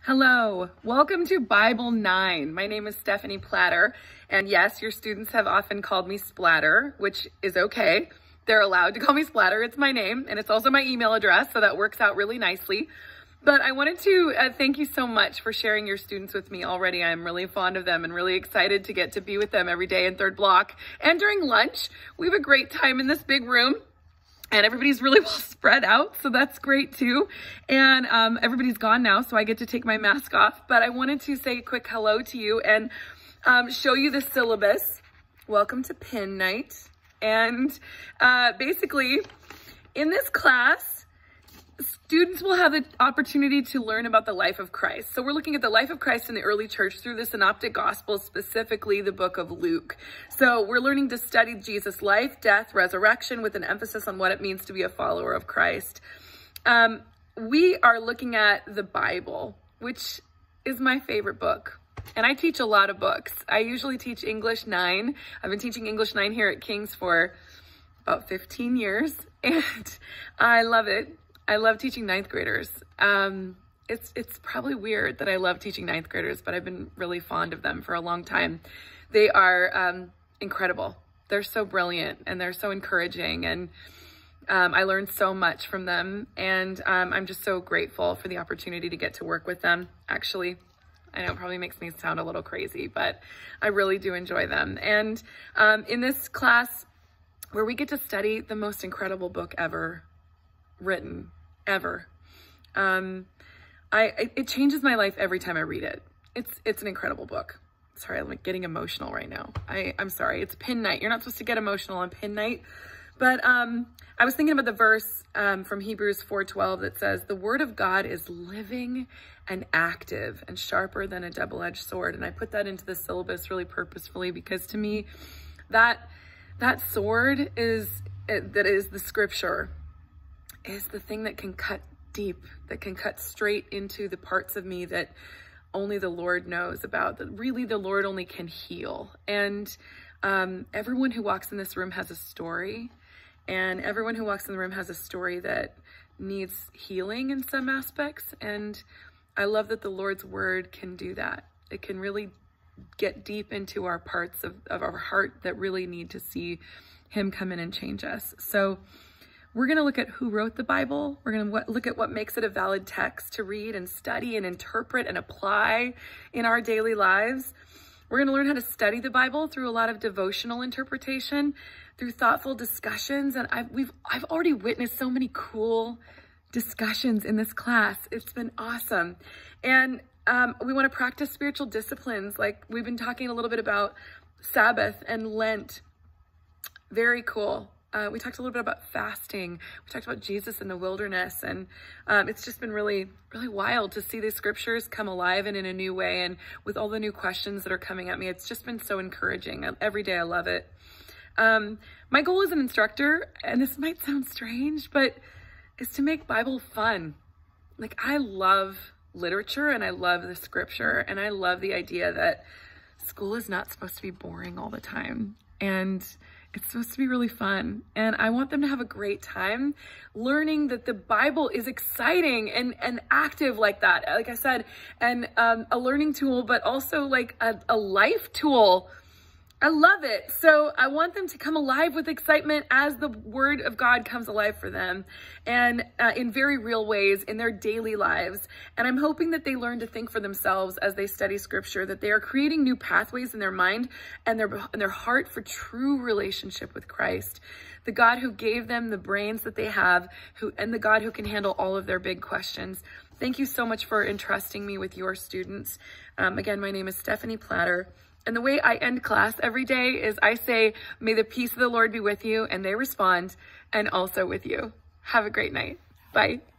Hello, welcome to Bible 9. My name is Stephanie Platter, and yes, your students have often called me Splatter, which is okay. They're allowed to call me Splatter. It's my name, and it's also my email address, so that works out really nicely. But I wanted to thank you so much for sharing your students with me already. I'm really fond of them and really excited to get to be with them every day in third block. And during lunch, we have a great time in this big room. And everybody's really well spread out, so that's great too. And everybody's gone now, so I get to take my mask off. But I wanted to say a quick hello to you and show you the syllabus. Welcome to Pin Night. And basically, in this class, students will have the opportunity to learn about the life of Christ. So we're looking at the life of Christ in the early church through the Synoptic Gospels, specifically the book of Luke. So we're learning to study Jesus' life, death, resurrection, with an emphasis on what it means to be a follower of Christ. We are looking at the Bible, which is my favorite book. And I teach a lot of books. I usually teach English 9. I've been teaching English 9 here at King's for about 15 years, and I love it. I love teaching ninth graders. It's probably weird that I love teaching ninth graders, but I've been really fond of them for a long time. They are incredible. They're so brilliant and they're so encouraging, and I learned so much from them, and I'm just so grateful for the opportunity to get to work with them. Actually, I know it probably makes me sound a little crazy, but I really do enjoy them. And in this class, where we get to study the most incredible book ever written, ever. It changes my life every time I read it. It's an incredible book. Sorry, I'm like getting emotional right now. I'm sorry, it's Pin Night. You're not supposed to get emotional on Pin Night. But I was thinking about the verse from Hebrews 4:12 that says, the word of God is living and active and sharper than a double-edged sword. And I put that into the syllabus really purposefully because to me, that sword that is the scripture, is the thing that can cut deep, that can cut straight into the parts of me that only the Lord knows about, that really the Lord only can heal. And everyone who walks in this room has a story, and everyone who walks in the room has a story that needs healing in some aspects. And I love that the Lord's word can do that. It can really get deep into our parts of our heart that really need to see him come in and change us. So we're going to look at who wrote the Bible. We're going to look at what makes it a valid text to read and study and interpret and apply in our daily lives. We're going to learn how to study the Bible through a lot of devotional interpretation, through thoughtful discussions. And I've already witnessed so many cool discussions in this class. It's been awesome. And we want to practice spiritual disciplines. Like we've been talking a little bit about Sabbath and Lent. Very cool. We talked a little bit about fasting. We talked about Jesus in the wilderness, and it's just been really, really wild to see the scriptures come alive and in a new way, and with all the new questions that are coming at me, it's just been so encouraging. Every day I love it. My goal as an instructor, and this might sound strange, but is to make Bible fun. Like I love literature and I love the scripture, and I love the idea that school is not supposed to be boring all the time. And it's supposed to be really fun. And I want them to have a great time learning that the Bible is exciting and active like that. Like I said, and a learning tool, but also like a life tool. I love it. So I want them to come alive with excitement as the word of God comes alive for them, and in very real ways in their daily lives. And I'm hoping that they learn to think for themselves as they study scripture, that they are creating new pathways in their mind and their heart for true relationship with Christ, the God who gave them the brains that they have, and the God who can handle all of their big questions. Thank you so much for entrusting me with your students. Again, my name is Stephanie Platter. And the way I end class every day is I say, may the peace of the Lord be with you, and they respond, and also with you. Have a great night. Bye.